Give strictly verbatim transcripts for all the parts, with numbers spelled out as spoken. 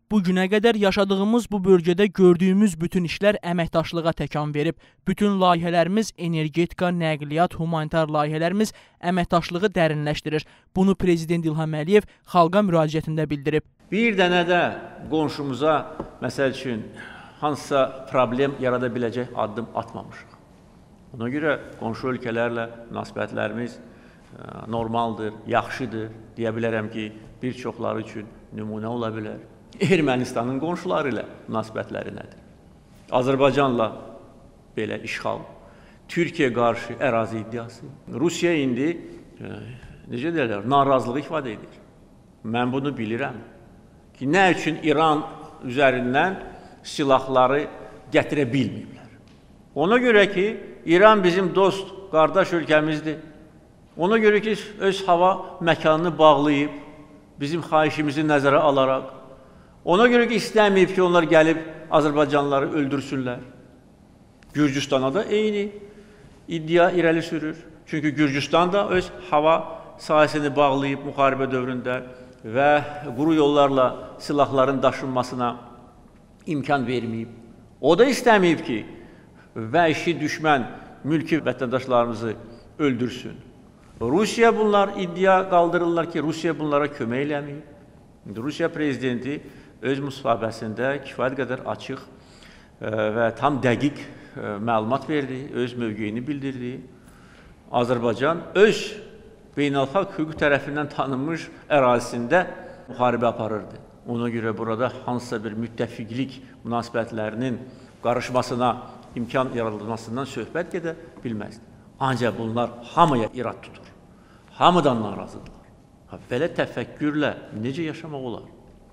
Bu günə qədər yaşadığımız bu bölgədə gördüyümüz bütün işlər əməkdaşlığa təkan verib. Bütün layihələrimiz, energetika, nəqliyyat, humanitar layihələrimiz əməkdaşlığı dərinləşdirir. Bunu Prezident İlham Əliyev xalqa müraciətində bildirib. Bir dənə də qonşumuza, məsəl üçün, hansısa problem yarada biləcək addım atmamışıq. Ona görə qonşu ölkələrlə münasibətlərimiz normaldır, yaxşıdır. Deyə bilərəm ki, bir çoxları üçün nümunə ola bilər. Ermənistanın qonşuları ilə münasibətləri nədir? Azərbaycanla belə işğal, Türkiyə qarşı ərazi iddiası. Rusiya indi, necə deyirlər, narazılıq ifadə edir. Mən bunu bilirəm ki, nə üçün İran üzərindən silahları gətirə bilməyiblər. Ona görə ki, İran bizim dost, qardaş ölkəmizdir. Ona görə ki, öz hava məkanını bağlayıb, bizim xahişimizi nəzərə alaraq, ona görə ki, istəməyib ki, onlar gəlib Azərbaycanlıları öldürsünlər. Gürcüstana da eyni iddia irəli sürür. Çünki Gürcüstan da öz hava sahəsini bağlayıb müharibə dövründə və quru yollarla silahların daşınmasına imkan verməyib. O da istəməyib ki, vəhşi düşmən mülki vətəndaşlarımızı öldürsün. Rusiya bunlar iddia qaldırırlar ki, Rusiya bunlara kömək eləməyib. Rusiya prezidenti öz müsahibəsində kifayət qədər açıq və tam dəqiq məlumat verdi, öz mövqeyini bildirdi. Azərbaycan öz beynəlxalq hüquq tərəfindən tanınmış ərazisində müharibə aparırdı. Ona görə burada hansısa bir müttəfiqlik münasibətlərinin qarışmasına, imkan yaradılmasından söhbət gedə bilməzdi. Ancaq bunlar hamıya irad tutur, hamıdan narazıdırlar. Belə təfəkkürlə necə yaşamaq olar?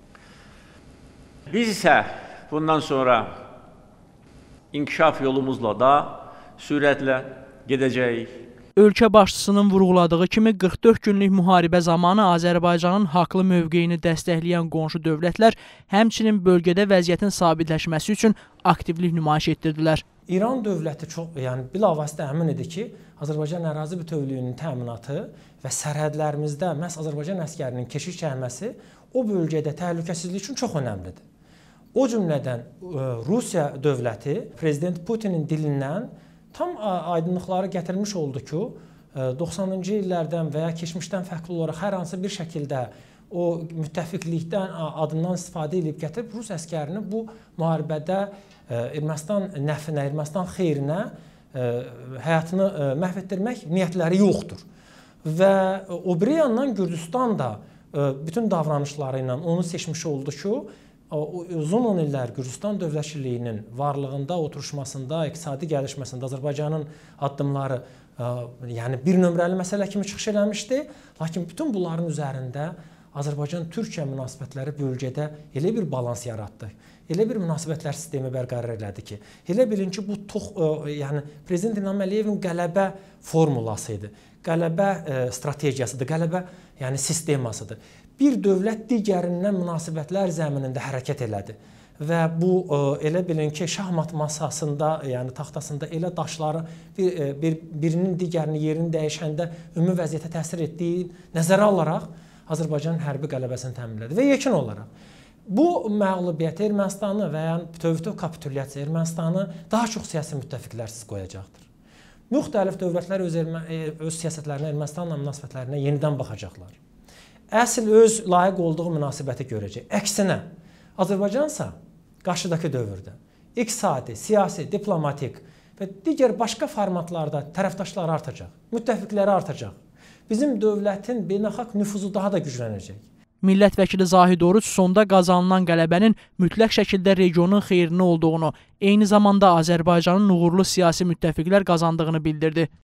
Biz isə bundan sonra inkişaf yolumuzla da sürətlə gedəcəyik. Ölkə başçısının vurğuladığı kimi qırx dörd günlük müharibə zamanı Azərbaycanın haqlı mövqeyini dəstəkləyən qonşu dövlətlər həmçinin bölgədə vəziyyətin sabitləşməsi üçün aktivlik nümayiş etdirdilər. İran dövləti çox, yəni bilavasitə əmin idi ki, Azərbaycan ərazi bütövlüyünün təminatı və sərhədlərimizdə məhz Azərbaycan əskərinin keşiş etməsi o bölgədə təhlükəsizlik üçün çox önəmlidir. O cümlədən Rusiya dövləti Prezident Putinin dilindən tam aydınlıqları gətirmiş oldu ki, doxsanıncı illərdən və ya keçmişdən fərqli olaraq hər hansı bir şəkildə o müttəfiqlikdən adından istifadə edib gətirib Rus əskərini bu müharibədə Ermənistan nəfinə, Ermənistan xeyrinə həyatını məhv etdirmək niyyətləri yoxdur. Və o biri yandan Gürcüstan da bütün davranışları ilə onu seçmiş oldu ki, uzun on illər Gürcüstan dövlətçiliyinin varlığında, oturuşmasında, iqtisadi gəlişməsində Azərbaycanın addımları yəni bir nömrəli məsələ kimi çıxış eləmişdi. Lakin bütün bunların üzərində Azərbaycan-Türkiyə münasibətləri bölgədə elə bir balans yaratdı, elə bir münasibətlər sistemi bərqərar elədi ki, elə bilin ki, bu tox, yəni Prezident İlham Əliyevin qələbə formulası idi, qələbə strategiyasıdır, qələbə yəni sistemasıdır. Bir dövlət digərindən münasibətlər zəminində hərəkət elədi və bu elə bilin ki, şahmat masasında, yəni taxtasında elə daşları bir, bir, birinin digərinin yerini dəyişəndə ümumi vəziyyətə təsir etdiyi nəzərə alaraq Azərbaycanın hərbi qələbəsini təmin elədi və yekun olaraq bu məğlubiyyət Ermənistanı və ya bütöv kapitulyasiya Ermənistanı daha çox siyasi müttəfiqlərsiz qoyacaqdır. Müxtəlif dövlətlər öz, öz siyasətlərinə, Ermənistanla münasibətlərinə yenidən baxacaqlar. Əsl öz layiq olduğu münasibəti görəcək. Əksinə, Azərbaycansa qarşıdakı dövrdə iqtisadi, siyasi, diplomatik və digər başqa formatlarda tərəfdaşları artacaq, müttəfiqləri artacaq. Bizim dövlətin beynəlxalq nüfuzu daha da güclənəcək. Millət vəkili Zahid Oruç sonda qazanılan qələbənin mütləq şəkildə regionun xeyrinə olduğunu, eyni zamanda Azərbaycanın uğurlu siyasi müttəfiqlər qazandığını bildirdi.